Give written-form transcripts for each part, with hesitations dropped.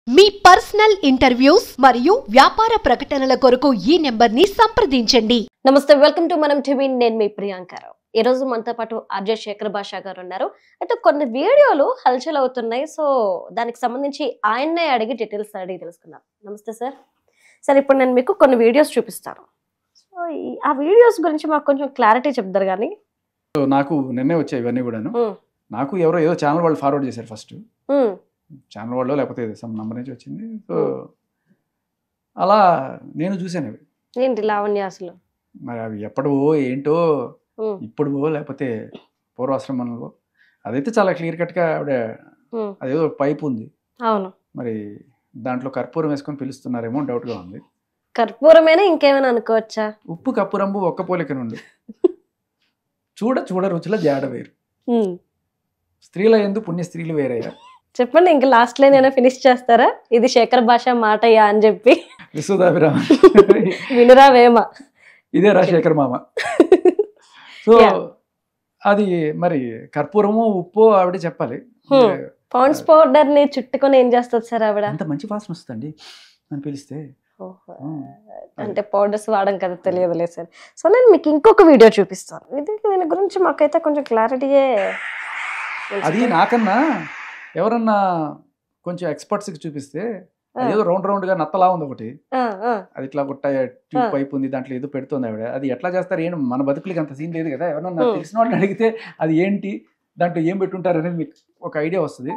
మీ personal interviews మరియు వ్యాపార ప్రకటనల కొరకు ఈ నెంబర్ని సంప్రదించండి. నమస్తే, వెల్కమ్ టు మనం టీవీ. నేను మీ ప్రియాంకారావు. ఈ రోజు మనతో పాటు ఆర్జే శేఖర్ భాషా గారు ఉన్నారు. అయితే కొన్ని వీడియోలు హల్చల్ అవుతున్నాయి. సో దానికి సంబంధించి ఆయన్నే అడిగి డీటెయిల్స్ అడిగి తెలుసుకుందాం. నమస్తే సార్. సార్, ఇప్పుడు నేను మీకు కొన్ని వీడియోస్ చూపిస్తాను. సో ఆ వీడియోస్ గురించి మాకు కొంచెం క్లారిటీ చెప్తారు. కానీ నాకు నిన్నే వచ్చాయి ఇవన్నీ కూడాను. నాకు ఎవరో ఏదో ఛానల్ వాళ్ళు ఫార్వర్డ్ చేశారు. ఫస్ట్ ఛానల్ వాళ్ళు లేకపోతే సమ్ నంబర్ నుంచి వచ్చింది. సో అలా నేను చూశాను అవి. ఏంటి లావణ్యాసులు? మరి అవి ఎప్పటివో ఏంటో, ఇప్పుడువో లేకపోతే పూర్వాశ్రమంలో, అదైతే చాలా క్లియర్ కట్గా ఆవిడ అదేదో పైప్ ఉంది. అవును, మరి దాంట్లో కర్పూరం వేసుకొని పిలుస్తున్నారేమో డౌట్గా ఉంది. కర్పూరమేనా ఇంకేమైనా అనుకోవచ్చా? ఉప్పు కర్పూరంబు ఒక్క పోలిక నుండి చూడ రుచుల జాడ వేరు, స్త్రీల ఎందు పుణ్య స్త్రీలు వేరయ్యా. చెప్పండి, ఇంకా లాస్ట్ లైన్ అయినా ఫినిష్ చేస్తారా? ఇది శేఖర్ భాష మాటయ్యా అని చెప్పి విశ్వదాభిరామ వినురా వేమ, ఇదే రా శేఖర్ మామ. సో అది మరి కర్పూరము ఉప్పు ఆవిడ చెప్పాలి. పాండ్స్ పౌడర్ ని చుట్టుకొని ఏం చేస్తుంది సార్ ఆవిడ? అంత మంచి వాసన వస్తుందండి అని పిలిస్తే. అంటే పౌడర్స్ వాడడం కదా, తెలియదులే సార్. సో నేను మీకు ఇంకొక వీడియో చూపిస్తాను. దీని గురించి మాకైతే కొంచెం క్లారిటీయే. అది నాకన్నా ఎవరన్నా కొంచెం ఎక్స్పర్ట్స్కి చూపిస్తే ఏదో రౌండ్ గా నత్తలా ఉంది ఒకటి, అది ఇట్లా ఒక ట్యూబ్ పైప్ ఉంది, దాంట్లో ఏదో పెడుతుంది ఆవిడ. అది ఎట్లా చేస్తారు ఏంటి, మన బతుకులకి అంత సీన్ లేదు కదా. ఎవరన్నా తెలిసిన వాళ్ళని అడిగితే అది ఏంటి, దాంట్లో ఏం పెట్టుంటారు అనేది మీకు ఒక ఐడియా వస్తుంది.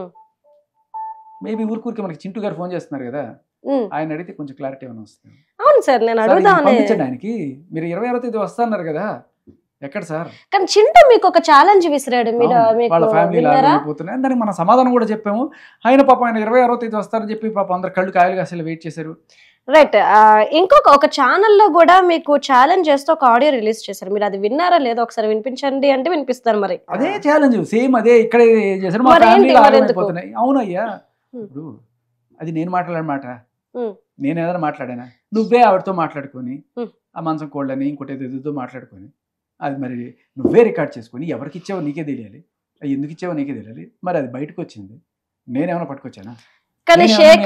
మేబీ ఊరికి మనకి చింటూ గారు ఫోన్ చేస్తున్నారు కదా, ఆయన అడిగితే కొంచెం క్లారిటీ ఏమైనా వస్తుంది. అవును సార్, నేను అడుగుతాను. ఆయనకి మీరు 26వ తేదీ వస్తున్నారు కదా, ఎక్కడ సార్? కానీ చింటూ మీకు ఒక ఛాలెంజ్ విసిరాడు, వాళ్ళ ఫ్యామిలీ అయిపోతున్నాయి. దానికి మన సమాధానం కూడా చెప్పాము. ఆయన పాపం ఆయన 26వ తేదీ వస్తారని చెప్పి పాపం అందరు కళ్ళు కాయలుగా అసలు వెయిట్ చేశారు. రైట్. ఒక ఛానల్లో కూడా మీకు ఛాలెంజ్ చేస్తూ ఒక ఆడియో రిలీజ్ చేశారు. మీరు అది విన్నారా లేదో ఒకసారి వినిపించండి అంటే వినిపిస్తారు. మరి అదే ఛాలెంజ్ సేమ్ అదే ఇక్కడే చేశారు. మా ఫ్యామిలీ అయిపోతున్నాయి. అవునయ్యా, ఇప్పుడు అది నేను మాట్లాడిన మాట, నేను ఏదైనా మాట్లాడానా? నువ్వే ఆవిడతో మాట్లాడుకొని ఆ మంచం కోళ్ళని ఇంకోటి ఏదో మాట్లాడుకొని అది మరి నువ్వే రికార్డ్ చేసుకొని ఎవరికి ఇచ్చావో నీకే తెలియాలి, ఎందుకు ఇచ్చావో నీకే తెలియాలి. మరి అది బయటకు వచ్చింది, నేనేమైనా పట్టుకొచ్చానా? కానీ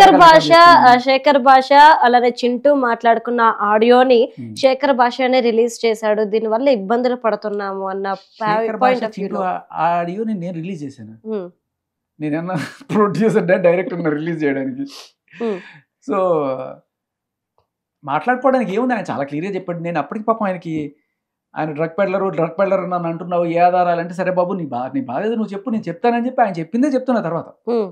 శేఖర్ భాష అలానే చింటూ మాట్లాడుకున్న ఆడియోని శేఖర్ భాషనే రిలీజ్ చేశాడు. దీని వల్ల ఇబ్బందులు పడుతున్నాము అన్న పాయింట్ ఆఫ్ వ్యూ ఆడియోని నేను రిలీజ్ చేశాను. నేనన్నా ప్రొడ్యూసర్ డైరెక్టర్ రిలీజ్ చేయడానికి. సో మాట్లాడుకోవడానికి ఏముంది, ఆయన చాలా క్లియర్గా చెప్పాడు. నేను అప్పటికి పాపం ఆయన డ్రగ్ పెడ్లర్ నన్ను అంటున్నావు, ఏ ఆధారాలు అంటే, సరే బాబు నీ బాధ ఏదో నువ్వు చెప్పు, నేను చెప్తానని చెప్పి ఆయన చెప్పిందే చెప్తున్నా తర్వాత.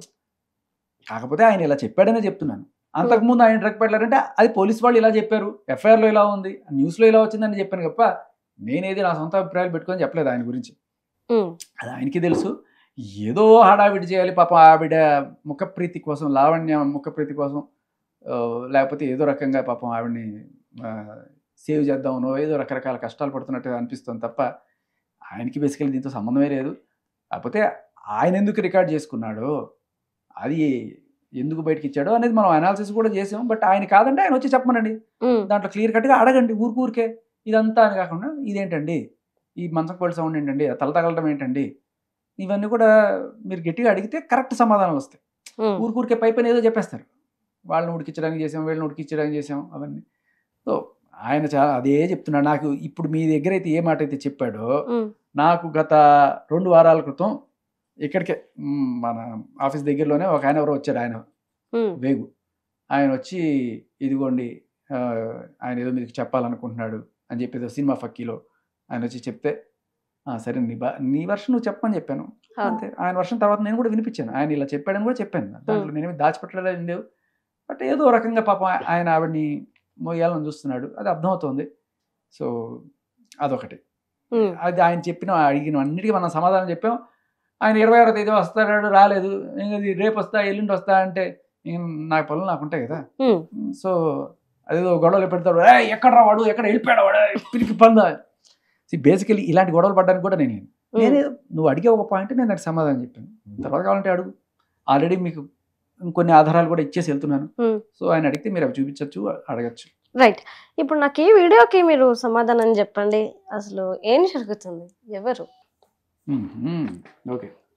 కాకపోతే ఆయన ఇలా చెప్పాడనే చెప్తున్నాను. అంతకుముందు ఆయన డ్రగ్ పెడ్లర్ అంటే అది పోలీస్ వాళ్ళు ఇలా చెప్పారు, ఎఫ్ఐఆర్లో ఇలా ఉంది, న్యూస్లో ఇలా వచ్చిందని చెప్పాను తప్ప నేనేది నా సొంత అభిప్రాయాలు పెట్టుకొని చెప్పలేదు ఆయన గురించి. అది ఆయనకి తెలుసు. ఏదో హడావిడి చేయాలి పాపం ఆవిడ ముఖప్రీతి కోసం, లావణ్య ముఖప్రీతి కోసం, లేకపోతే ఏదో రకంగా పాపం ఆవిడని సేవ్ చేద్దామనో ఏదో రకరకాల కష్టాలు పడుతున్నట్టుగా అనిపిస్తుంది తప్ప ఆయనకి బేసికలీ దీంతో సంబంధమే లేదు. కాకపోతే ఆయన ఎందుకు రికార్డ్ చేసుకున్నాడో, అది ఎందుకు బయటకి ఇచ్చాడో అనేది మనం అనాలిసిస్ కూడా చేసాం. బట్ ఆయన కాదంటే ఆయన వచ్చి చెప్పమనండి, దాంట్లో క్లియర్ కట్గా అడగండి. ఊరికే ఇదంతా అని కాకుండా ఇదేంటండి, ఈ మంచం కోళ్ళ సౌండ్ ఏంటండి, తల తగలటం ఏంటండి, ఇవన్నీ కూడా మీరు గట్టిగా అడిగితే కరెక్ట్ సమాధానాలు వస్తాయి. ఊరికే పైన ఏదో చెప్పేస్తారు, వాళ్ళని ఉడికించడానికి చేసాం, వీళ్ళని ఉడికించడానికి చేసాం అవన్నీ. సో ఆయన చాలా అదే చెప్తున్నాడు. నాకు ఇప్పుడు మీ దగ్గర అయితే ఏ మాట అయితే చెప్పాడో, నాకు గత 2 వారాల క్రితం ఇక్కడికే మన ఆఫీస్ దగ్గరలోనే ఒక ఆయన ఎవరో వచ్చారు, ఆయన వేగు, ఆయన వచ్చి ఇదిగోండి ఆయన ఏదో మీకు చెప్పాలనుకుంటున్నాడు అని చెప్పి ఏదో సినిమా ఫక్కీలో ఆయన వచ్చి చెప్తే, సరే నీ వర్షన్ నువ్వు చెప్పని చెప్పాను అంతే. ఆయన వర్షన్ తర్వాత నేను కూడా వినిపించాను, ఆయన ఇలా చెప్పాడని కూడా చెప్పాను. దాంట్లో నేనేమి దాచిపెట్టలేదు లేవు. బట్ ఏదో రకంగా పాపం ఆయన ఆవిడని మోయాలని చూస్తున్నాడు, అది అర్థమవుతుంది. సో అదొకటి. అది ఆయన అడిగిన అన్నిటికీ మనం సమాధానం చెప్పాం. ఆయన 26వ తేదీ వస్తాడు, రాలేదు. రేపు వస్తా, ఎల్లుండి వస్తా అంటే నాకు పనులు నాకు ఉంటాయి కదా. సో అదేదో గొడవలు పెడతాడు, ఎక్కడ రావాడు, ఎక్కడ వెళ్ళిపోయాడు వాడు, పిరికి పందా. బేసికలీ ఇలాంటి గొడవలు పడ్డానికి కూడా నేనే నువ్వు అడిగే ఒక పాయింట్ నేను దానికి సమాధానం చెప్పాను. తర్వాత కావాలంటే అడుగు, ఆల్రెడీ మీకు ఇంకొన్ని ఆధారాలు కూడా ఇచ్చేసి వెళ్తున్నాను. సో ఆయన అడిగితే మీరు అవి చూపించవచ్చు, అడగచ్చు. రైట్. ఇప్పుడు నాకు ఈ వీడియోకి మీరు సమాధానం చెప్పండి. అసలు ఏం జరుగుతుంది, ఎవరు? ఓకే,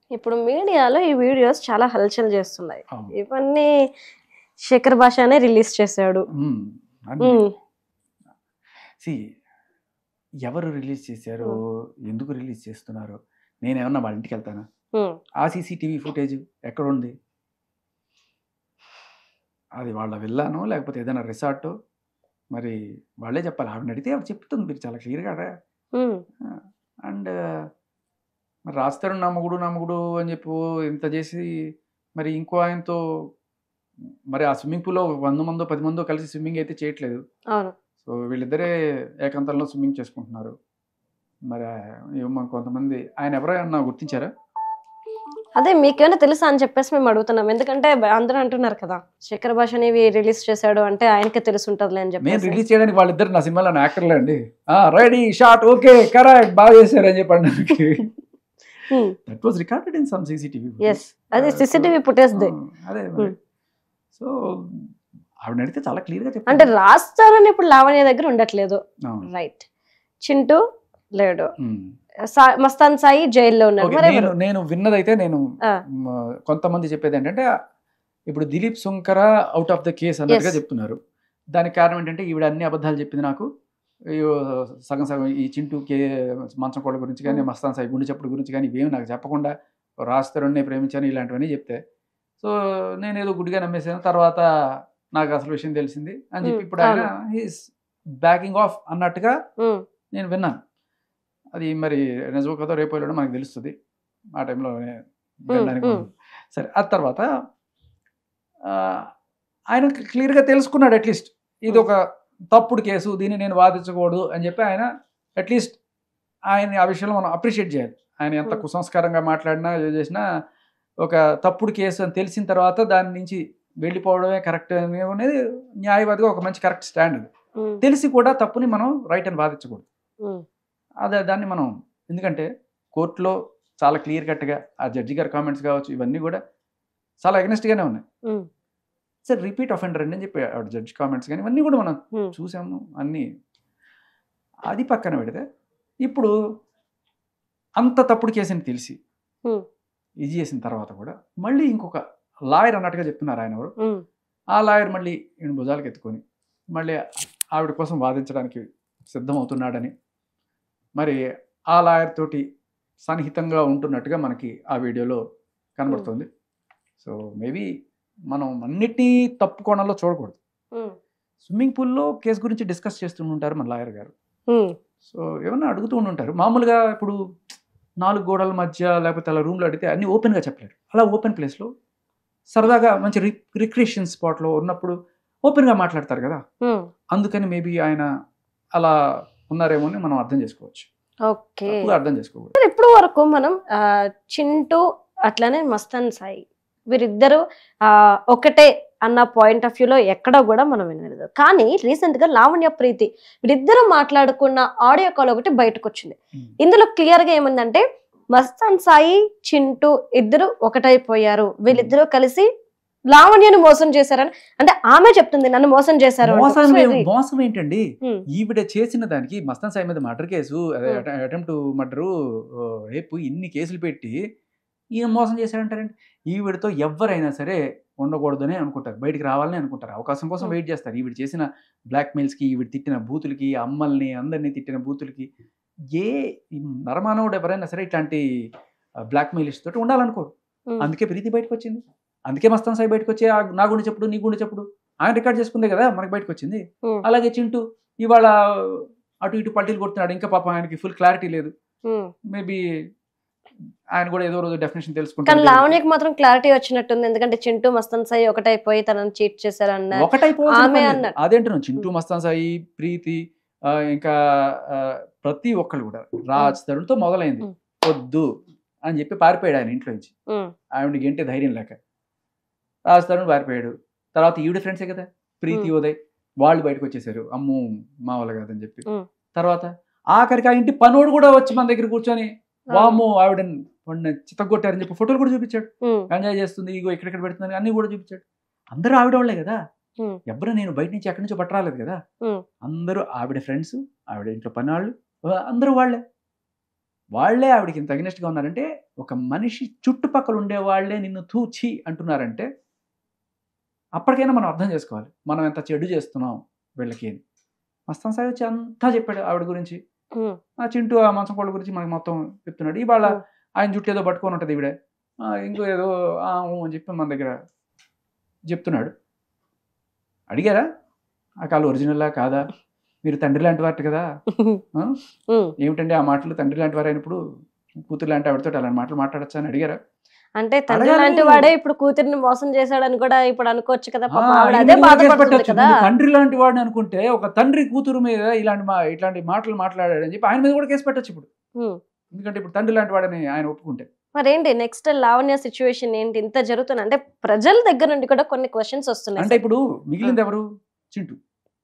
ఇప్పుడు మీడియాలో ఈ వీడియోస్ చాలా హల్చల్ చేస్తున్నాయి. అవును. ఇవన్నీ శేఖర్ భాషనే రిలీజ్ చేశాడు. అన్ని See, ఎవరు రిలీజ్ చేశారు, ఎందుకు రిలీజ్ చేస్తున్నారు, నేనేమన్నా వాళ్ళ ఇంటికి వెళ్తానా? ఆ సీసీటీవీ ఫుటేజ్ ఎక్కడ ఉంది? అది వాళ్ళ విల్లానో లేకపోతే ఏదైనా రిసార్టో మరి వాళ్ళే చెప్పాలి. ఆవిడని అడిగితే ఆవిడ చెప్తుంది మీరు చాలా క్లియర్గా. అండ్ మరి రాస్తారు నమ్మగుడు నమ్మగుడు అని చెప్పి ఇంత చేసి మరి ఇంకో ఆయనతో మరి ఆ స్విమ్మింగ్ పూల్లో 100 మందో 10 మందో కలిసి స్విమ్మింగ్ అయితే చేయట్లేదు. అవును. సో వీళ్ళిద్దరే ఏకాంతంలో స్విమ్మింగ్ చేసుకుంటున్నారు. మరి కొంతమంది ఆయన ఎవరైనా గుర్తించారా? అదే మీకేమైనా తెలుసా అని చెప్పేసి మేము అడుగుతున్నాం. ఎందుకంటే అందరూ అంటున్నారు కదా శేఖర్ భాషని రిలీజ్ చేశాడు అంటే ఆయనకే తెలిసి ఉంటదిలే అని నేను చెప్పేసి. రిలీజ్ చేయడానికి వాళ్ళిద్దరు నా సినిమాలో యాక్టర్లే అండి. రెడీ షాట్ ఓకే కరెక్ట్ బాగా చేశారు అని చెప్పండి. That was recorded in some CCTV. yes అది సీసీటీవీ ఫుటేజ్ దే. అదే సో ఆవిడ అడిగితే చాలా క్లియర్ గా చెప్పారు. అంటే రాస్తారని ఇప్పుడు లావణ్య దగ్గర ఉండట్లేదు. రైట్. చింటూ లేడు. మస్తాన్ సాయి జైల్లో ఉన్నారు. నేను విన్నదైతే నేను కొంతమంది చెప్పేది ఏంటంటే ఇప్పుడు Dilip Sunkara out of the case అన్నట్టుగా చెప్తున్నారు. దానికి కారణం ఏంటంటే ఈవిడ అన్ని అబద్ధాలు చెప్పింది నాకు. సగం సగం ఈ చింటూ మంచం కోళ్ళ గురించి కానీ మస్తాన్ సాయి గుండె చెప్పుడు గురించి కానీ ఇవేమి నాకు చెప్పకుండా రాస్తారునే ప్రేమించాను ఇలాంటివన్నీ చెప్తే సో నేను ఏదో గుడ్డిగా నమ్మేసాను. తర్వాత నాకు అసలు విషయం తెలిసింది అని చెప్పి ఇప్పుడు ఆయన హీస్ బ్యాకింగ్ ఆఫ్ అన్నట్టుగా నేను విన్నాను. అది మరి నిజమో కదో రేపు వెళ్ళడం మనకు తెలుస్తుంది. ఆ టైంలో వినడానికి సరే. ఆ తర్వాత ఆయన క్లియర్గా తెలుసుకున్నాడు అట్లీస్ట్ ఇది ఒక తప్పుడు కేసు, దీన్ని నేను వాదించకూడదు అని చెప్పి ఆయన అట్లీస్ట్ ఆయన ఆ విషయంలో మనం అప్రిషియేట్ చేయాలి. ఆయన ఎంత కుసంస్కారంగా మాట్లాడినా ఏ చేసినా ఒక తప్పుడు కేసు అని తెలిసిన తర్వాత దాని నుంచి వెళ్ళిపోవడమే కరెక్ట్ అనేది న్యాయవాదిగా ఒక మంచి కరెక్ట్ స్టాండ్. అది తెలిసి కూడా తప్పుని మనం రైట్ అని వాదించకూడదు. అదే దాన్ని మనం ఎందుకంటే కోర్టులో చాలా క్లియర్ కట్గా ఆ జడ్జి గారి కామెంట్స్ కావచ్చు ఇవన్నీ కూడా చాలా అగెనిస్ట్గానే ఉన్నాయి. సార్ రిపీట్ అఫెండర్ అని చెప్పి జడ్జి కామెంట్స్ కానీ ఇవన్నీ కూడా మనం చూసాము అన్నీ. అది పక్కన పెడితే ఇప్పుడు అంత తప్పుడు కేసుని తెలిసి ఇది చేసిన తర్వాత కూడా మళ్ళీ ఇంకొక లాయర్ అన్నట్టుగా చెప్తున్నారు ఆయన ఎవరు. ఆ లాయర్ మళ్ళీ ఈయన భుజాలకు ఎత్తుకొని మళ్ళీ ఆవిడ కోసం వాదించడానికి సిద్ధమవుతున్నాడని మరి ఆ లాయర్ తోటి సన్నిహితంగా ఉంటున్నట్టుగా మనకి ఆ వీడియోలో కనబడుతుంది. సో మేబీ మనం అన్నిటినీ తప్పు కోణంలో చూడకూడదు. స్విమ్మింగ్ పూల్లో కేసు గురించి డిస్కస్ చేస్తుంటారు మన లాయర్ గారు. సో ఏమన్నా అడుగుతూ ఉంటుంటారు. మామూలుగా ఇప్పుడు 4 గోడల మధ్య లేకపోతే అలా రూమ్లో అడిగితే అన్నీ ఓపెన్గా చెప్పలేరు. అలా ఓపెన్ ప్లేస్లో సరదాగా మంచి రిక్రియేషన్ స్పాట్లో ఉన్నప్పుడు ఓపెన్గా మాట్లాడతారు కదా. అందుకని మేబీ ఆయన అలా ఉన్నారేమో అని మనం అర్థం చేసుకోవచ్చు. ఓకే, అర్థం చేసుకోవచ్చు. ఇప్పుడు వరకు మనం చింటూ అట్లానే మస్తాన్ సాయి వీరిద్దరు ఒకటే అన్న పాయింట్ ఆఫ్ వ్యూలో ఎక్కడో కూడా మనం వినలేదు. కానీ రీసెంట్ గా లావణ్య ప్రీతి వీరిద్దరు మాట్లాడుకున్న ఆడియో కాల్ ఒకటి బయటకు వచ్చింది. ఇందులో క్లియర్ గా ఏముందంటే మస్తాన్ సాయి చింటూ ఇద్దరు ఒకటైపోయారు, వీళ్ళిద్దరూ కలిసి లావణ్యను మోసం చేశారని. అంటే ఆమె చెప్తుంది నన్ను మోసం చేశారు. మోసం ఏంటండి, ఈవిడ చేసిన దానికి మస్తాన్ సాయి మీద మర్డర్ కేసు, అటెంప్ట్ మర్డరు, రేపు ఇన్ని కేసులు పెట్టి ఈయన మోసం చేశారంటారండి. ఈవిడతో ఎవరైనా సరే ఉండకూడదని అనుకుంటారు, బయటికి రావాలని అనుకుంటారు, అవకాశం కోసం వెయిట్ చేస్తారు. ఈవిడ చేసిన బ్లాక్మెయిల్స్కి, ఈవిడ తిట్టిన బూతులకి, అమ్మల్ని అందరినీ తిట్టిన బూతులకి ఏ నరమానవుడు ఎవరైనా సరే ఇట్లాంటి బ్లాక్మెయిల్స్ తోటి ఉండాలనుకోరు. అందుకే ప్రీతి బయటకు వచ్చింది, అందుకే మస్తాన్ సాయి బయటకు వచ్చి నా గుండె చెప్పుడు నీ గుండె చెప్పుడు ఆయన రికార్డ్ చేసుకుందే కదా మనకి బయటకు వచ్చింది. అలాగే చింటూ ఇవాళ అటు ఇటు పల్టీలు కొడుతున్నాడు, ఇంకా పాపం ఆయనకి ఫుల్ క్లారిటీ లేదు. మేబీ ఆయన కూడా ఏదో రోజు డెఫినేషన్ తెలుసుకుంటారు. లావణ్యకి మాత్రం క్లారిటీ వచ్చినట్టుంది, ఎందుకంటే చింటూ మస్తాన్ సాయి ఒకటైపోయి తనని చీట్ చేశారన్న ఒకటైపోయి అదేంటున్నాం. చింటూ మస్తాన్ సాయి ప్రీతి ఇంకా ప్రతి ఒక్కళ్ళు కూడా రాజ్ తరుణ్తో మొదలైంది. వద్దు అని చెప్పి పారిపోయాడు ఆయన ఇంట్లో నుంచి, ఆవిడ గంటే ధైర్యం లేక. రాజ్ తరుణ్ పారిపోయాడు. తర్వాత ఈవిడ ఫ్రెండ్సే కదా ప్రీతి ఉదయ్, వాళ్ళు బయటకు వచ్చేసారు, అమ్ము మా వాళ్ళ కాదని చెప్పి. తర్వాత ఆఖరికి ఆ ఇంటి పనోడు కూడా వచ్చి మన దగ్గర కూర్చొని వాము ఆవిడ చిత్తగొట్టారని చెప్పి ఫోటోలు కూడా చూపించాడు. ఎంజాయ్ చేస్తుంది, ఇగో ఎక్కడెక్కడ పెడుతుంది అన్ని కూడా చూపించాడు. అందరూ ఆవిడ వాళ్ళే కదా, ఎవరు నేను బయట నుంచి ఎక్కడి నుంచో పట్టరాలేదు కదా, అందరూ ఆవిడ ఫ్రెండ్స్, ఆవిడ ఇంట్లో పని వాళ్ళు అందరూ వాళ్ళే. వాళ్ళే ఆవిడకి ఇంత అగ్నెస్ట్గా ఉన్నారంటే, ఒక మనిషి చుట్టుపక్కల ఉండే వాళ్ళే నిన్ను తూచి అంటున్నారంటే అప్పటికైనా మనం అర్థం చేసుకోవాలి, మనం ఎంత చెడు చేస్తున్నాం వీళ్ళకి అని. మస్తాన్ సాయి వచ్చి అంతా చెప్పాడు ఆవిడ గురించి. ఆ చింటూ ఆ మంచం కోళ్ళ గురించి మనకి మొత్తం చెప్తున్నాడు. ఇవాళ ఆయన జుట్టు ఏదో పట్టుకొని ఉంటుంది ఈవిడ, ఇంకో ఏదో అని చెప్పి మన దగ్గర చెప్తున్నాడు. అడిగారా ఆ కాలు ఒరిజినల్లా కాదా, మీరు తండ్రి లాంటి వారు కదా, ఏమిటండి ఆ మాటలు, తండ్రి లాంటి వారు అయినప్పుడు కూతురు లాంటి ఆవిడతో అలాంటి మాటలు మాట్లాడచ్చా అని అడిగారా? అంటే తండ్రి లాంటి వాడే ఇప్పుడు కూతురిని మోసం చేశాడని కూడా ఇప్పుడు అనుకోవచ్చు కదా, అదే బాధపడుతుంది కదా. తండ్రి లాంటి వాడిని అనుకుంటే ఒక తండ్రి కూతురు మీద ఇట్లాంటి మాటలు మాట్లాడాడని చెప్పి ఆయన మీద కూడా కేసు పెట్టచ్చు ఇప్పుడు. ఎందుకంటే ఇప్పుడు తండ్రి లాంటి వాడని ఆయన ఒప్పుకుంటే. మరేంటి నెక్స్ట్ లావణ్య సిచ్యువేషన్ ఏంటి? ఇంత జరుగుతుంది అంటే ప్రజల దగ్గర నుండి కూడా కొన్ని క్వశ్చన్స్ వస్తున్నాయి. అంటే ఇప్పుడు మిగిలింది ఎవరు? చింటూ.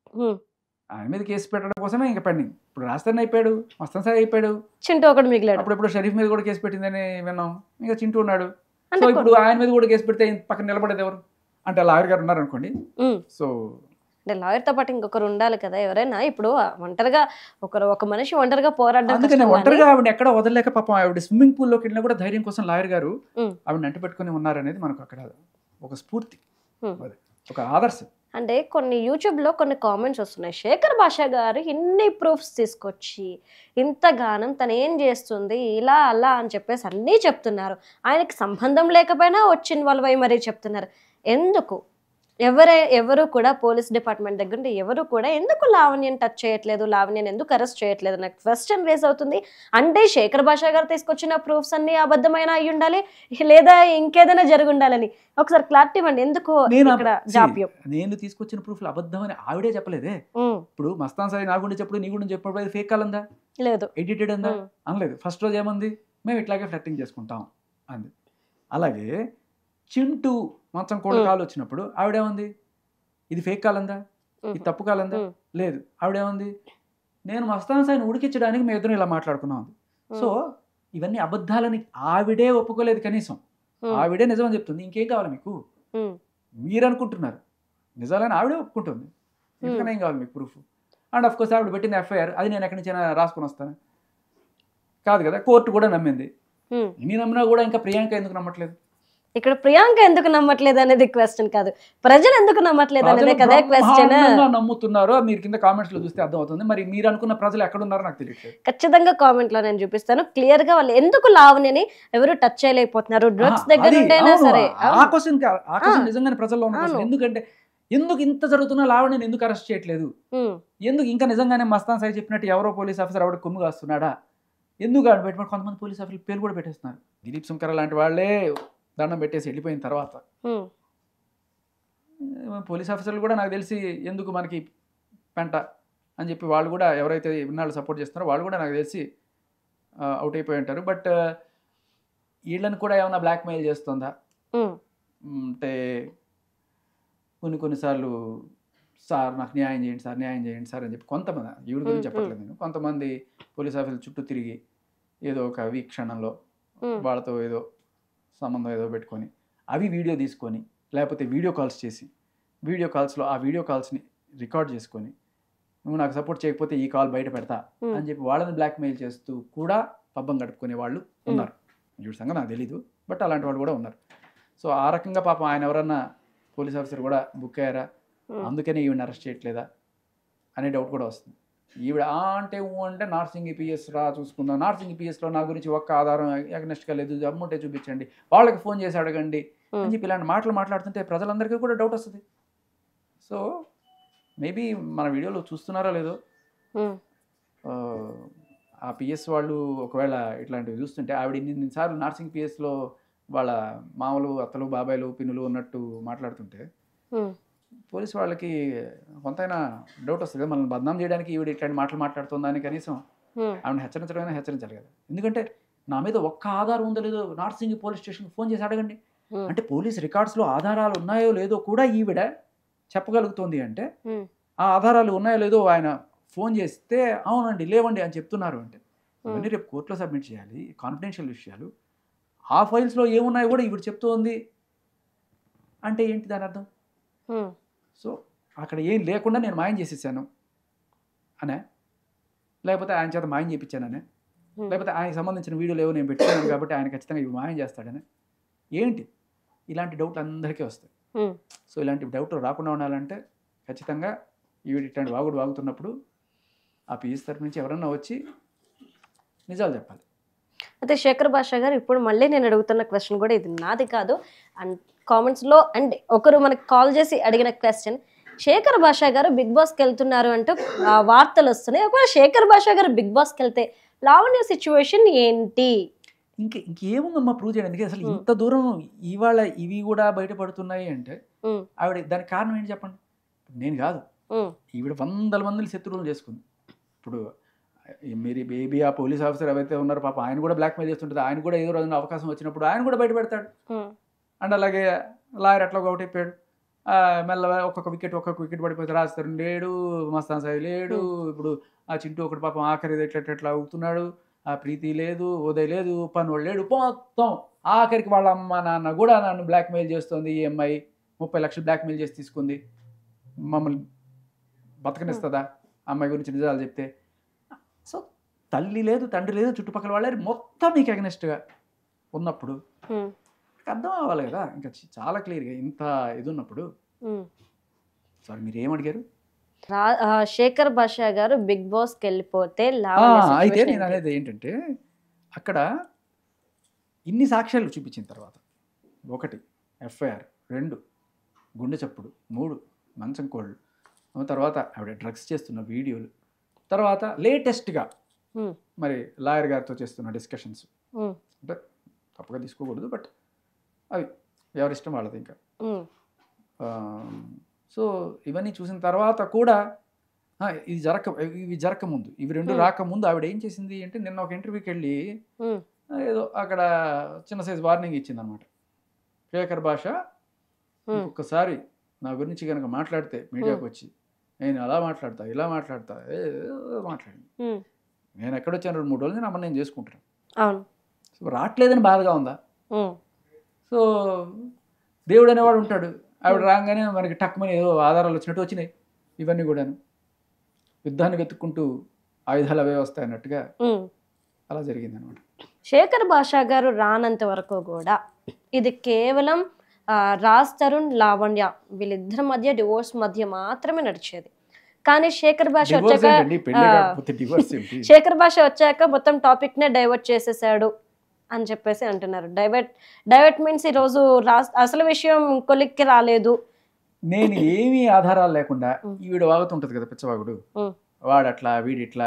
ఆయన మీద కేసు పెట్టడం కోసమే ఇంకా పెండింగ్. ఇప్పుడు రాజధాని అయిపోయాడు, మస్తాన్ సాయి అయిపోయాడు, చింటూ ఒకటి మిగిలాడు. అప్పుడు షరీఫ్ మీద కూడా కేసు పెట్టిందని విన్నాం, ఇంకా చింటూ ఉన్నాడు. సో ఇప్పుడు ఆయన మీద కూడా కేసు పెడితే పక్కన నిలబడేది ఎవరు? అంటే లాయర్ గారు ఉన్నారు అనుకోండి. సో అంటే లాయర్ తో పాటు ఇంకొకరు ఉండాలి కదా ఎవరైనా. ఇప్పుడు ఒంటరిగా ఒక మనిషి ఒంటరిగా పోరాడడం, అందుకని ఒంటరిగా ఆవిడ ఎక్కడ వదలలేక పాపం ఆవిడ స్విమ్మింగ్ పూల్ లోకి వెళ్ళినా కూడా ధైర్యం కోసం లాయర్ గారు ఆవిడ అంటి పెట్టుకుని ఉన్నారనేది మనకు అక్కడ ఒక స్ఫూర్తి, ఒక ఆదర్శం. అంటే కొన్ని యూట్యూబ్లో కొన్ని కామెంట్స్ వస్తున్నాయి, శేఖర్ భాషా గారు ఇన్ని ప్రూఫ్స్ తీసుకొచ్చి ఇంతగానం తను ఏం చేస్తుంది ఇలా అలా అని చెప్పేసి అన్నీ చెప్తున్నారు, ఆయనకి సంబంధం లేకపోయినా వచ్చి ఇన్వాల్వ్ అయ్యి మరీ చెప్తున్నారు. ఎందుకు ఎవరు కూడా పోలీస్ డిపార్ట్మెంట్ దగ్గర నుండి ఎవరు కూడా ఎందుకు లావణ్యని టచ్ చేయట్లేదు, లావణ్యని ఎందుకు అరెస్ట్ చేయట్లేదు నాకు క్వశ్చన్ రేస్ అవుతుంది. అంటే శేఖర్ భాషా గారు తీసుకొచ్చిన ప్రూఫ్స్ అన్ని అబద్ధమైన అయి ఉండాలి, లేదా ఇంకేదైనా జరిగి ఉండాలని ఒకసారి క్లారిటీ ఇవ్వండి. ఎందుకు ఇక్కడ జాప్యం? నేను తీసుకొచ్చిన ప్రూఫ్లు అబద్ధమని ఆవిడే చెప్పలేదే. ఇప్పుడు మస్తాన్ సాయి నా గురించి చెప్పడు, నీ గురించి చెప్పడం ఫేక్ కాలందా? లేదు. ఎడిటెడ్ అందా? అనలేదు. ఫస్ట్ రోజు ఏమంది, మేము ఇట్లాగే ఫ్లర్టింగ్ చేసుకుంటాం అంది. అలాగే చింటూ మంచం కోడి కాలు వచ్చినప్పుడు ఆవిడేమంది, ఇది ఫేక్ కాలందా, ఇది తప్పు కాలందా? లేదు. ఆవిడేమంది, నేను మస్తాన్ సాయిని ఉడికించడానికి మేము ఇద్దరం ఇలా మాట్లాడుకున్నాం. సో ఇవన్నీ అబద్ధాలని ఆవిడే ఒప్పుకోలేదు, కనీసం ఆవిడే నిజమని చెప్తుంది. ఇంకేం కావాలి మీకు? మీరు అనుకుంటున్నారు నిజాలని ఆవిడే ఒప్పుకుంటుంది, ఇంకనే ఏం కావాలి మీకు ప్రూఫ్? అండ్ అఫ్ కోర్స్ ఆవిడ పెట్టింది ఎఫ్ఐఆర్, అది నేను ఎక్కడి నుంచి రాసుకొని వస్తాను కాదు కదా. కోర్టు కూడా నమ్మింది. నీ నమ్మినా కూడా ఇంకా ప్రియాంక ఎందుకు నమ్మట్లేదు? ఇక్కడ ప్రియాంక ఎందుకు నమ్మట్లేదు అనేది క్వశ్చన్ కాదు, ప్రజలు ఎందుకు నమ్మట్లేదు అనేది కదా క్వశ్చన్. నమ్ముతున్నారు మీరు కింద కామెంట్స్ లో చూస్తే అర్థమవుతుంది. మరి మీరు అనుకున్న ప్రజలు ఎక్కడ ఉన్నారో నాకు తెలియట్లేదు. ఖచ్చితంగా కామెంట్ లో నేను చూపిస్తాను క్లియర్ గా వాళ్ళు ఎందుకు లావణ్యని ఎవరు టచ్ చేయలేకపోతున్నారు, డ్రగ్స్ దగ్గర నుండైనా సరే. ఆ క్వశ్చన్ నిజంగానే ప్రజల్లో ఉన్న, ఎందుకంటే ఎందుకు ఇంత జరుగుతున్నా లావణ్యని ఎందుకు అరెస్ట్ చేయట్లేదు, ఎందుకు ఇంకా నిజంగానే మస్తాన్ సాయి చెప్పినట్టు ఎవరో పోలీస్ ఆఫీసర్ ఆవిడ కొమ్ము కాస్తున్నాడా, ఎందుకు ఆవిడ పెట్టుబడి కొంతమంది పోలీస్ ఆఫీసర్ పేరు కూడా పెట్టేస్తున్నారు. దిలీప్ శంకర్ లాంటి వాళ్ళే దండం పెట్టేసి వెళ్ళిపోయిన తర్వాత పోలీస్ ఆఫీసర్లు కూడా నాకు తెలిసి ఎందుకు మనకి పెంట అని చెప్పి వాళ్ళు కూడా ఎవరైతే ఇన్నాళ్ళు సపోర్ట్ చేస్తున్నారో వాళ్ళు కూడా నాకు తెలిసి అవుట్ అయిపోయి ఉంటారు. బట్ వీళ్ళని కూడా ఏమైనా బ్లాక్మెయిల్ చేస్తుందా అంటే కొన్నిసార్లు సార్ నాకు న్యాయం చేయండి సార్, న్యాయం చేయండి సార్ అని చెప్పి కొంతమంది, ఈవిడ గురించి చెప్పట్లేదు నేను, కొంతమంది పోలీస్ ఆఫీసర్ చుట్టూ తిరిగి ఏదో ఒక వీక్షణంలో వాళ్ళతో ఏదో సంబంధం ఏదో పెట్టుకొని అవి వీడియో తీసుకొని లేకపోతే వీడియో కాల్స్ చేసి వీడియో కాల్స్లో ఆ వీడియో కాల్స్ని రికార్డ్ చేసుకొని నువ్వు నాకు సపోర్ట్ చేయకపోతే ఈ కాల్ బయట పెడతా అని చెప్పి వాళ్ళని బ్లాక్మెయిల్ చేస్తూ కూడా పబ్బం గడుపుకునే వాళ్ళు ఉన్నారు. వీడి సంగతి నాకు తెలీదు, బట్ అలాంటి వాళ్ళు కూడా ఉన్నారు. సో ఆ రకంగా పాపం ఆయన ఎవరన్నా పోలీస్ ఆఫీసర్ కూడా బుక్ అయ్యారా, అందుకనే ఈవిని అరెస్ట్ చేయట్లేదా అనే డౌట్ కూడా వస్తుంది. ఈవిడ అంటే అంటే నార్సింగ్ పిఎస్ రా చూసుకుందాం, నార్సింగ్ పిఎస్లో నా గురించి ఒక్క ఆధారం అగ్నెస్ట్గా లేదు, అమ్ముంటే చూపించండి, వాళ్ళకి ఫోన్ చేసి అడగండి అని చెప్పి ఇలాంటి మాటలు మాట్లాడుతుంటే ప్రజలందరికీ కూడా డౌట్ వస్తుంది. సో మేబీ మన వీడియోలో చూస్తున్నారో లేదో ఆ పిఎస్ వాళ్ళు ఒకవేళ ఇట్లాంటివి చూస్తుంటే ఆవిడ ఇన్నిసార్లు నార్సింగ్ పిఎస్లో వాళ్ళ మామలు అత్తలు బాబాయిలు పిన్నులు ఉన్నట్టు మాట్లాడుతుంటే పోలీసు వాళ్ళకి కొంతైనా డౌట్ వస్తుంది. మనల్ని బదనాం చేయడానికి ఈవిడ ఇట్లాంటి మాటలు మాట్లాడుతుందని కనీసం ఆవిడని హెచ్చరించడమైనా హెచ్చరించాలి కదా. ఎందుకంటే నా మీద ఒక్క ఆధారం ఉందో లేదో నార్సింగ్ పోలీస్ స్టేషన్కి ఫోన్ చేసి అడగండి అంటే పోలీస్ రికార్డ్స్లో ఆధారాలు ఉన్నాయో లేదో కూడా ఈవిడ చెప్పగలుగుతుంది. అంటే ఆ ఆధారాలు ఉన్నాయో లేదో ఆయన ఫోన్ చేస్తే అవునండి లేవండి అని చెప్తున్నారు అంటే ఇవన్నీ రేపు కోర్టులో సబ్మిట్ చేయాలి, కాన్ఫిడెన్షియల్ విషయాలు. ఆ ఫైల్స్లో ఏమున్నాయో కూడా ఈవిడ చెప్తోంది అంటే ఏంటి దాని అర్థం? సో అక్కడ ఏం లేకుండా నేను మాయం చేసేసాను అనే, లేకపోతే ఆయన చేత మాయం చేయించాననే, లేకపోతే ఆయనకి సంబంధించిన వీడియోలు ఏవో నేను పెట్టుకున్నాను కాబట్టి ఆయన ఖచ్చితంగా ఇవి మాయం చేస్తాడని. ఏంటి ఇలాంటి డౌట్లు అందరికీ వస్తాయి. సో ఇలాంటి డౌట్లు రాకుండా ఉండాలంటే ఖచ్చితంగా ఇట్లాంటి వాగుడు వాగుతున్నప్పుడు ఆ పీఎస్ తరపు నుంచి ఎవరన్నా వచ్చి నిజాలు చెప్పాలి. అయితే శేఖర్ భాషా గారు ఇప్పుడు మళ్ళీ నేను అడుగుతున్న క్వశ్చన్ కూడా ఇది నాది కాదు, అండ్ కామెంట్స్లో అండ్ ఒకరు మనకి కాల్ చేసి అడిగిన క్వశ్చన్, శేఖర్ భాషా గారు బిగ్ బాస్కి వెళ్తున్నారు అంటూ వార్తలు వస్తున్నాయి. ఒకవేళ శేఖర్ భాషా గారు బిగ్ బాస్కి వెళ్తే లావణ్య సిచ్యువేషన్ ఏంటి? ఇంకేముందమ్మా ప్రూవ్ చేయడానికి? అసలు ఇంత దూరం ఇవాళ ఇవి కూడా బయటపడుతున్నాయి అంటే ఆవిడ దానికి కారణం ఏంటి చెప్పండి? నేను కాదు, ఈవిడ వందల మందిని శత్రువులు చేసుకుంది. ఇప్పుడు మీరు బేబీ ఆ పోలీస్ ఆఫీసర్ ఎవరైతే ఉన్నారో పాప ఆయన కూడా బ్లాక్మెయిల్ చేస్తుంటుంది. ఆయన కూడా ఏదో రోజున అవకాశం వచ్చినప్పుడు ఆయన కూడా బయట పెడతాడు. అండ్ అలాగే లాయర్ అట్లా ఒకటి చెప్పాడు, మెల్లగా ఒక్కొక్క వికెట్ పడిపోతే రాస్తారు లేడు, మస్తాన్ సాయి లేడు, ఇప్పుడు ఆ చింటూ ఒకటి పాపం ఆఖరి ఎట్లా అవుతున్నాడు, ఆ ప్రీతి లేదు, ఉదయ్ లేదు, పనులు లేడు, మొత్తం ఆఖరికి వాళ్ళ అమ్మ నాన్న కూడా నన్ను బ్లాక్మెయిల్ చేస్తుంది. ఈ అమ్మాయి 30 లక్షలు బ్లాక్మెయిల్ చేసి తీసుకుంది, మమ్మల్ని బతకనిస్తుందా అమ్మాయి గురించి నిజాలు చెప్తే? సో తల్లి లేదు, తండ్రి లేదు, చుట్టుపక్కల వాళ్ళే మొత్తం మీకు అగనెస్ట్గా ఉన్నప్పుడు అర్థం అవ్వాలి కదా. ఇంకా చాలా క్లియర్గా ఇంత ఇది ఉన్నప్పుడు. సారీ మీరు ఏమడిగారు? శేఖర్ భాషా గారు బిగ్ బాస్కి వెళ్ళిపోతే అయితే నేను అనేది ఏంటంటే అక్కడ ఇన్ని సాక్ష్యాలు చూపించిన తర్వాత 1 ఎఫ్ఐఆర్, 2 గుండె చప్పుడు, 3 మంచం కోళ్ళు, తర్వాత ఆవిడ డ్రగ్స్ చేస్తున్న వీడియోలు, తర్వాత లేటెస్ట్గా మరి లాయర్ గారితో చేస్తున్న డిస్కషన్స్, అంటే తప్పుగా తీసుకోకూడదు బట్ అవి ఎవరిష్టం వాళ్ళది ఇంకా. సో ఇవన్నీ చూసిన తర్వాత కూడా ఇవి జరగకముందు, ఇవి 2 రాకముందు ఆవిడ ఏం చేసింది అంటే నిన్న ఒక ఇంటర్వ్యూకి వెళ్ళి ఏదో అక్కడ చిన్న సైజ్ వార్నింగ్ ఇచ్చింది అనమాట. శేఖర్ భాష ఒక్కసారి నా గురించి కనుక మాట్లాడితే మీడియాకి వచ్చి నేను అలా మాట్లాడతా ఇలా మాట్లాడతా మాట్లాడింది. నేను ఎక్కడొచ్చాను 2-3 రోజులు అమ్మ నేను చేసుకుంటాను. సో రావట్లేదని బాధగా ఉందా? సో దేవుడు అనేవాడు ఉంటాడు. ఆవిడ రాగానే మనకి టక్మని ఏదో ఆధారాలు వచ్చినట్టు వచ్చినాయి. ఇవన్నీ కూడాను యుద్ధాన్ని వెతుక్కుంటూ ఆయుధాలు అవే వస్తాయి అన్నట్టుగా అలా జరిగింది అనమాట. శేఖర్ భాషా గారు రానంత వరకు కూడా ఇది కేవలం రాజ్ తరుణ్, లావణ్య వీళ్ళిద్దరి మధ్య డివోర్స్ మధ్య మాత్రమే నడిచేది. కానీ శేఖర్ భాష వచ్చాక మొత్తం టాపిక్ నే డైవర్ట్ చేసేసాడు అని చెప్పేసి అంటున్నారు. డైవర్ట్ మీన్స్ ఈ రోజు అసలు విషయం కొలిక్కి రాలేదు. నేను ఏమీ ఆధారాలు లేకుండా ఈవిడ వాగుతుంటది కదా పిచ్చవాగుడు, వాడట్లా వీడిట్లా,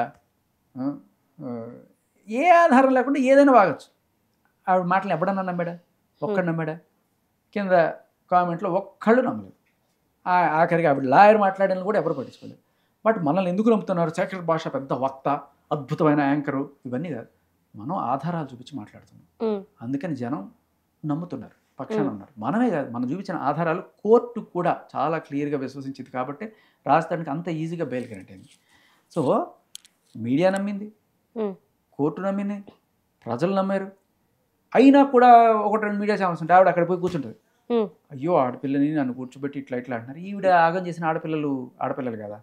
ఏ ఆధారం లేకుండా ఏదైనా వాగచ్చు. ఆవిడ మాటలు ఎప్పుడన్నా నమ్మాడా? ఒక్కడు నమ్మాడా? కింద కామెంట్లో ఒక్కళ్ళు నమ్మలేదు. ఆఖరికి ఆవిడ లాయర్ మాట్లాడిన కూడా ఎవరు పట్టించుకోలేదు. బట్ మనల్ని ఎందుకు నమ్ముతున్నారు? శేఖర్ భాష పెద్ద వక్త, అద్భుతమైన యాంకరు, ఇవన్నీ కాదు, మనం ఆధారాలు చూపించి మాట్లాడుతున్నాం. అందుకని జనం నమ్ముతున్నారు, పక్షాన ఉన్నారు. మనమే కాదు, మనం చూపించిన ఆధారాలు కోర్టు కూడా చాలా క్లియర్గా విశ్వసించింది కాబట్టి రాజధానికి అంత ఈజీగా బెయిల్ గ్రాంట్ అయింది. సో మీడియా నమ్మింది, కోర్టు నమ్మింది, ప్రజలు నమ్మారు. అయినా కూడా 1-2 మీడియా ఛానల్స్ ఉంటాయి, ఆవిడ అక్కడ పోయి కూర్చుంటుంది. అయ్యో ఆడపిల్లని నన్ను కూర్చోబెట్టి ఇట్లా అంటున్నారు. ఈవిడ ఆగం చేసిన ఆడపిల్లలు కదా.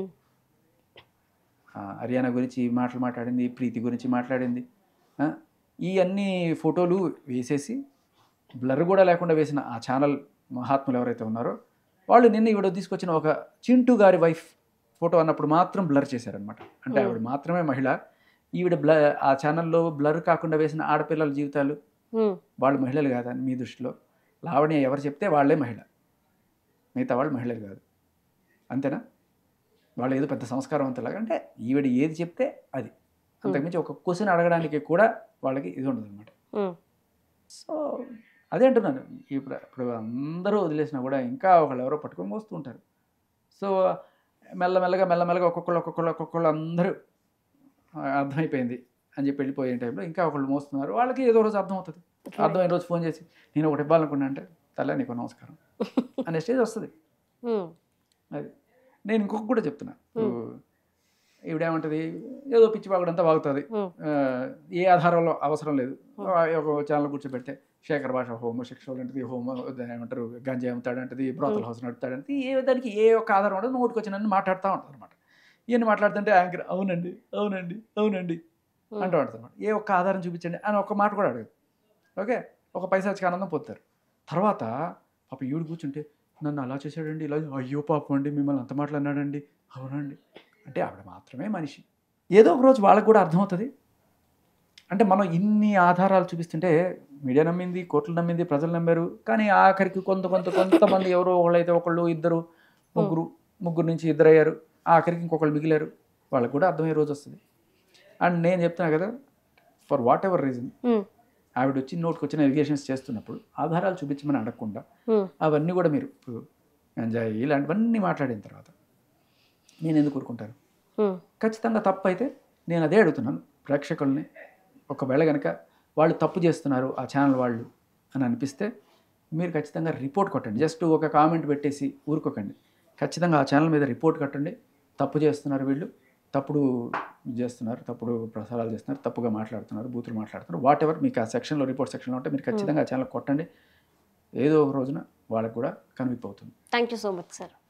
హర్యానా గురించి మాట్లాడింది, ప్రీతి గురించి మాట్లాడింది. ఈ అన్ని ఫోటోలు వేసేసి బ్లర్ కూడా లేకుండా వేసిన ఆ ఛానల్ మహాత్ములు ఎవరైతే ఉన్నారో వాళ్ళు నిన్న ఈవిడ తీసుకొచ్చిన ఒక చింటూ గారి వైఫ్ ఫోటో అన్నప్పుడు మాత్రం బ్లర్ చేశారనమాట. అంటే ఆవిడ మాత్రమే మహిళ. ఈవిడ ఆ ఛానల్లో బ్లర్ కాకుండా వేసిన ఆడపిల్లల జీవితాలు వాళ్ళు మహిళలు కాదని మీ దృష్టిలో? లావణ్య ఎవరు చెప్తే వాళ్ళే మహిళ, మిగతా వాళ్ళు మహిళలు కాదు, అంతేనా? వాళ్ళు ఏదో పెద్ద సంస్కారవంతులాగా, అంటే ఈవిడ ఏది చెప్తే అది, అంతకుమించి ఒక క్వశ్చన్ అడగడానికి కూడా వాళ్ళకి ఇది ఉండదు అనమాట. సో అదే అంటున్నాను, ఇప్పుడు అందరూ వదిలేసినా కూడా ఇంకా ఒకళ్ళు ఎవరో పట్టుకొని మోస్తూ ఉంటారు. సో మెల్లమెల్లగా ఒక్కొక్కళ్ళు అందరూ అర్థమైపోయింది అని చెప్పి వెళ్ళిపోయే టైంలో ఇంకా ఒకళ్ళు మోస్తున్నారు. వాళ్ళకి ఏదో రోజు అర్థమవుతుంది. అర్థమైన రోజు ఫోన్ చేసి నేను ఒకటి ఇవ్వాలనుకున్నా అంటే తల్లా నీకు నమస్కారం అనే స్టేజ్ వస్తుంది. అది నేను ఇంకొక కూడా చెప్తున్నా, ఈవిడేమంటుంది ఏదో పిచ్చి వాగుడంతా వాగుతుంది, ఏ ఆధారంలో అవసరం లేదు. ఒక ఛానల్ కూర్చోబెడితే శేఖర్ భాష హోమోసెక్షువల్ అంటది, ఏమంటారు గంజా అమ్ముతాడంటది, బ్రోతల్ హౌస్ నడుపుతాడంటే, దానికి ఏ ఒక్క ఆధారం ఉండదు. నోటికి వచ్చినన్ని మాట్లాడుతూ ఉంటారు అనమాట. ఇవన్నీ మాట్లాడుతుంటే యాంకర్ అవునండి అవునండి అవునండి అంటూ అంటున్నాడు. ఏ ఒక్క ఆధారం చూపించండి అని ఒక్క మాట కూడా అడగదు. ఓకే, ఒక పైశాచిక ఆనందం పొందుతారు. తర్వాత పాప ఈవిడ కూర్చుంటే నన్ను అలా చేశాడండి, ఇలా, అయ్యో పాపం అండి మిమ్మల్ని అంత మాట్లాడినాడండి, అవునండి అంటే ఆవిడ మాత్రమే మనిషి. ఏదో ఒక రోజు వాళ్ళకు కూడా అర్థమవుతుంది. అంటే మనం ఇన్ని ఆధారాలు చూపిస్తుంటే మీడియా నమ్మింది, కోర్టులు నమ్మింది, ప్రజలు నమ్మారు. కానీ ఆఖరికి కొంతమంది ఎవరో ఒకళ్ళైతే ఒకళ్ళు, ఇద్దరు, ముగ్గురు నుంచి ఇద్దరు అయ్యారు. ఆఖరికి ఇంకొకళ్ళు మిగిలారు. వాళ్ళకు కూడా అర్థమయ్యే రోజు వస్తుంది. అండ్ నేను చెప్తున్నా కదా, ఫర్ వాట్ ఎవర్ రీజన్ ఆవిడ వచ్చి నోటికి వచ్చిన ఎలిగేషన్స్ చేస్తున్నప్పుడు ఆధారాలు చూపించమని అడగకుండా అవన్నీ కూడా మీరు ఇప్పుడు ఎంజాయ్ ఇలాంటివన్నీ మాట్లాడిన తర్వాత నేను ఎందుకు ఊరుకుంటాను? ఖచ్చితంగా తప్పు అయితే నేను అదే అడుగుతున్నాను ప్రేక్షకుల్ని. ఒకవేళ కనుక వాళ్ళు తప్పు చేస్తున్నారు ఆ ఛానల్ వాళ్ళు అని అనిపిస్తే మీరు ఖచ్చితంగా రిపోర్ట్ కొట్టండి. జస్ట్ ఒక కామెంట్ పెట్టేసి ఊరుకోకండి. ఖచ్చితంగా ఆ ఛానల్ మీద రిపోర్ట్ కట్టండి. తప్పు చేస్తున్నారు వీళ్ళు, తప్పుడు చేస్తున్నారు, తప్పుడు ప్రసారాలు చేస్తున్నారు, తప్పుగా మాట్లాడుతున్నారు, బూతులు మాట్లాడుతున్నారు, వాట్ ఎవర్ మీకు ఆ సెక్షన్లో, రిపోర్ట్ సెక్షన్లో ఉంటే మీరు ఖచ్చితంగా ఆ ఛానల్ కొట్టండి. ఏదో ఒక రోజున వాళ్ళకు కూడా కనువిప్పు అవుతుంది. Thank you so much sir.